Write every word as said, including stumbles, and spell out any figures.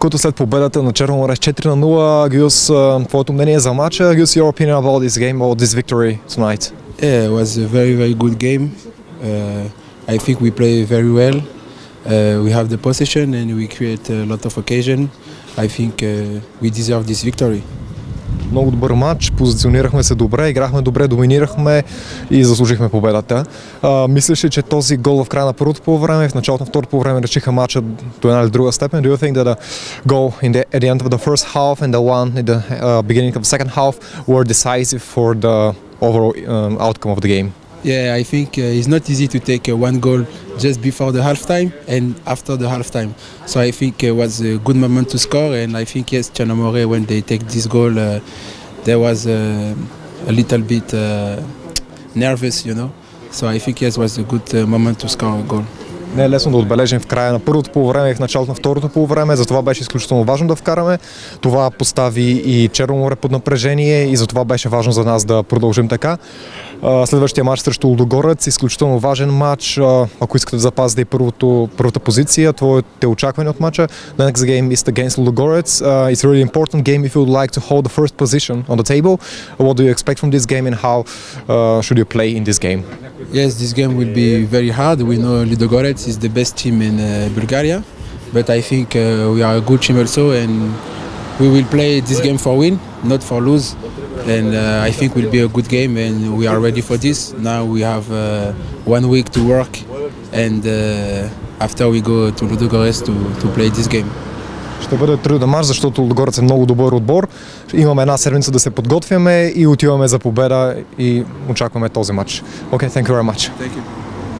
Куто след победата на Черно море с четири на нула, Гюс, твоето мнение за матча? Guse, your opinion about this game or this victory tonight? Yeah, it was a very, very good game. Uh, I think we play very well. Uh, we have the possession and we create a lot of occasion. I think uh, we deserve this victory. Много добър матч, позиционирахме се добре, играхме добре, доминирахме и заслужихме победата. А, мислиш ли, че този гол в края на първото полувреме, в началото на второто полувреме решиха матча до една или друга степен? Do you think that a goal in the, at the end of the first half and the one at the uh, beginning of the second half were decisive for the overall um, outcome of the game? Yeah, I think uh, it's not easy to take uh, one goal just before the halftime and after the halftime. So I think it was a good moment to score, and I think yes, Черно море, when they take this goal, uh, there was uh, a little bit uh, nervous, you know. So I think yes, was a good uh, moment to score a goal. Не е лесно да отбележим в края на първото полувреме и в началото на второто полувреме, затова беше изключително важно да вкараме. Това постави и Черно море под напрежение и затова беше важно за нас да продължим така. Следващия матч срещу Лудогорец, изключително важен матч. Ако искате да запазите и първото, първата позиция, твоите очаквания от матча. The next game is against Ludogorets. Uh, it's a really important game if you would like to hold the first position on the table. What do you expect from this game and how uh, should you play in this game? Yes, this game will be very hard. We know Ludogorets is the best team in uh, Bulgaria, but I think uh, we are a good team also, and we will play this game for win, not for lose. And uh, I think it will be a good game, and we are ready for this. Now we have uh, one week to work, and uh, after we go to Ludogorets to, to play this game. Ще бъде труден мач, защото Лудогорец е много добър отбор. Имаме една седмица да се подготвяме и отиваме за победа и очакваме този мач. Okay, thank you very much. Thank you.